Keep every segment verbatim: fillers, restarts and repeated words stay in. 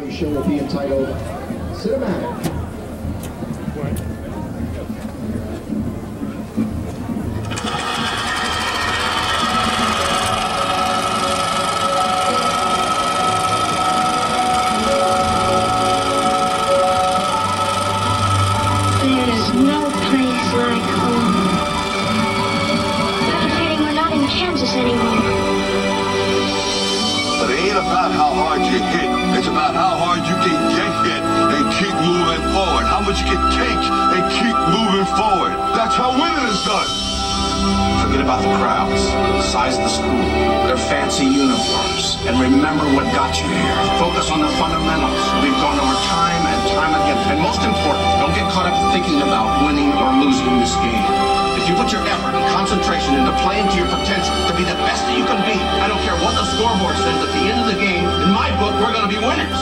today's show will be entitled Cinematic. You can take and keep moving forward. That's how winning is done. Forget about the crowds, the size of the school, their fancy uniforms, and remember what got you here. Focus on the fundamentals we've gone over time and time again. And most important, don't get caught up thinking about winning or losing this game. If you put your effort and concentration into playing to your potential, to be the best that you can be, I don't care what the scoreboard says at the end of the game, in my book, we're going to be winners.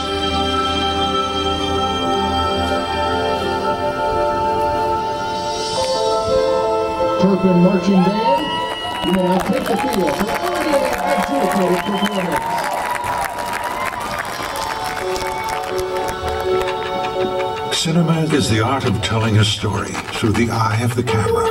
Turpin Marching Band, you may now take the field for audio adjudicated performance. Cinema is the art of telling a story through the eye of the camera.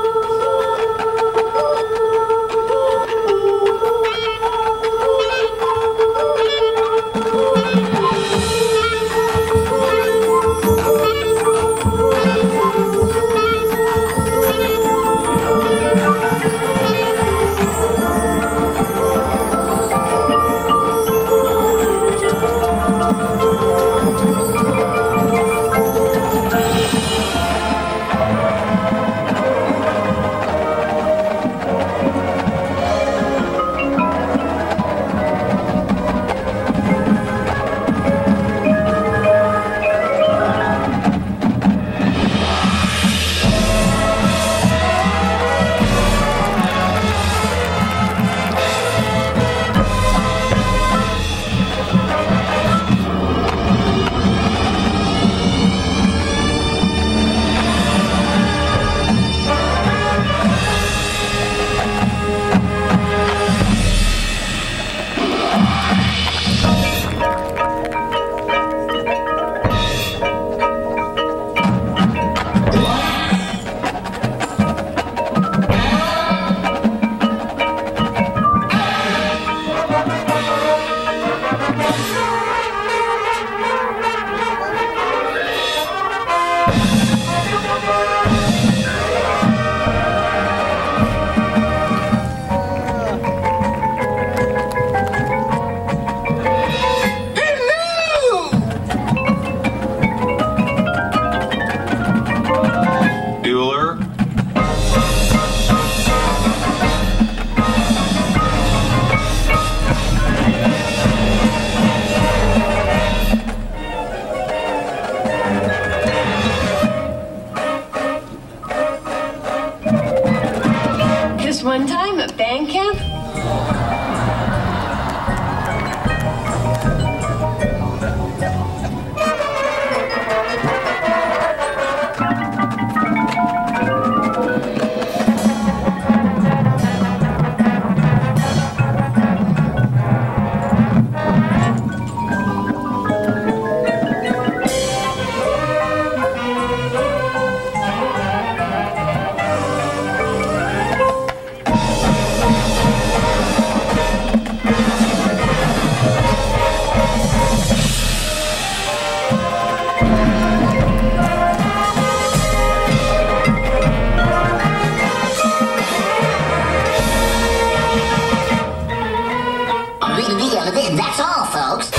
One time at band camp? That's all, folks.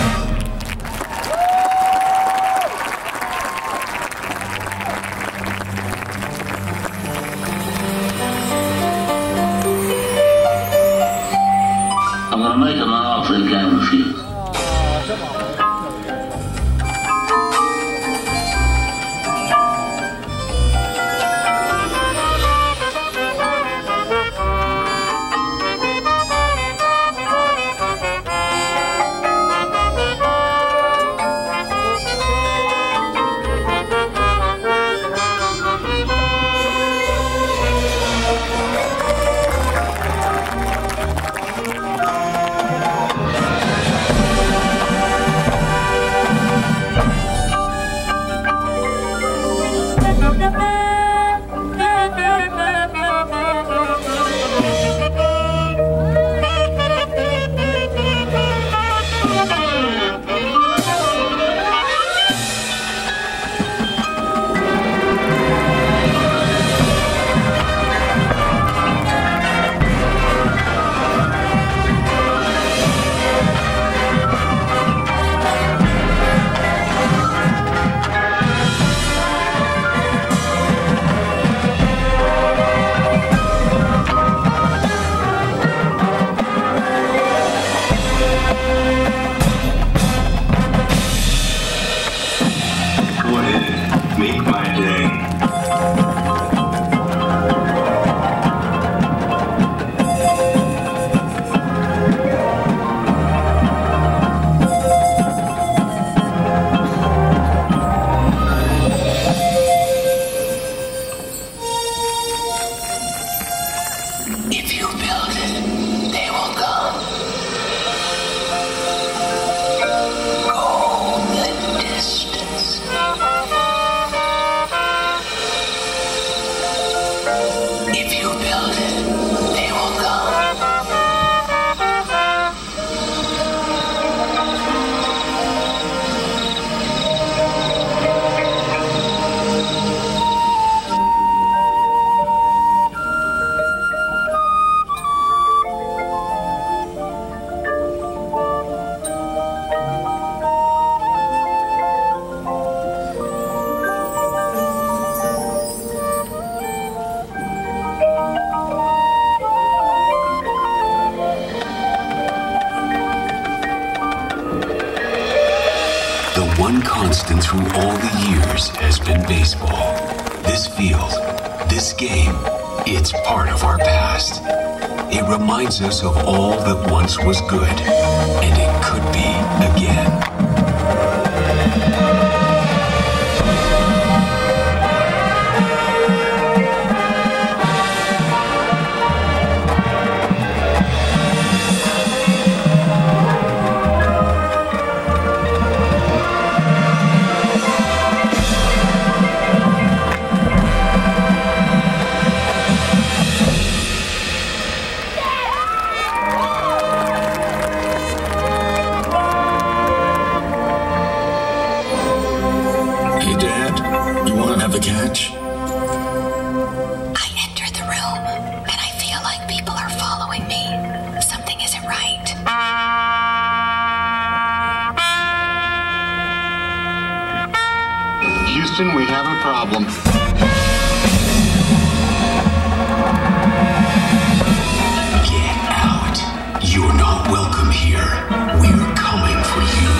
I'm gonna make him an offer he can't refuse. The one constant through all the years has been baseball. This field, this game, it's part of our past. It reminds us of all that once was good, and it could be again. Catch? I enter the room and I feel like people are following me. Something isn't right. Houston, we have a problem. Get out. You're not welcome here. We're coming for you.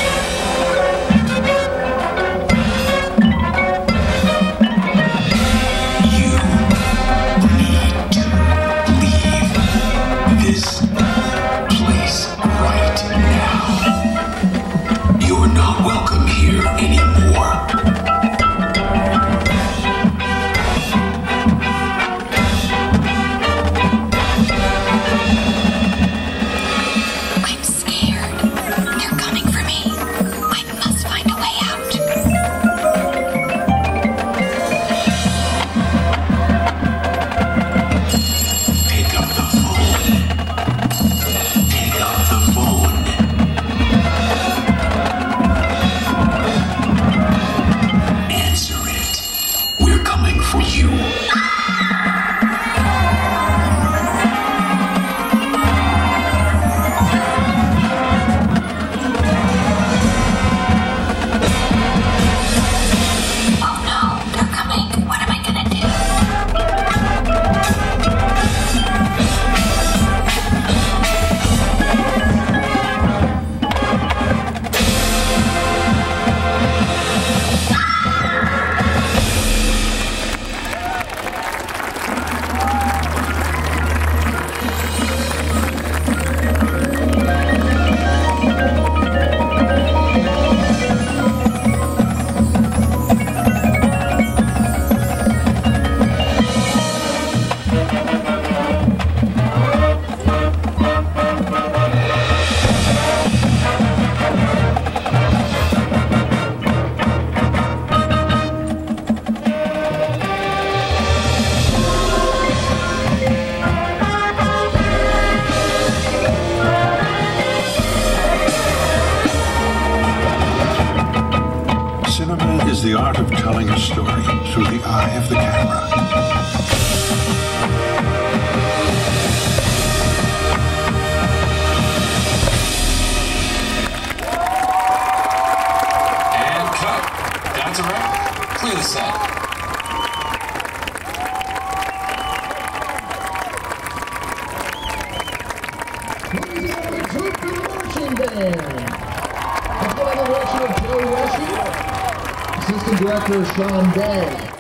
The art of telling a story through the eye of the camera. And cut. That's a wrap. Clear the set. Please have the Turpin marching band. I've got the direction of Joe Westy. Assistant Director Sean Day.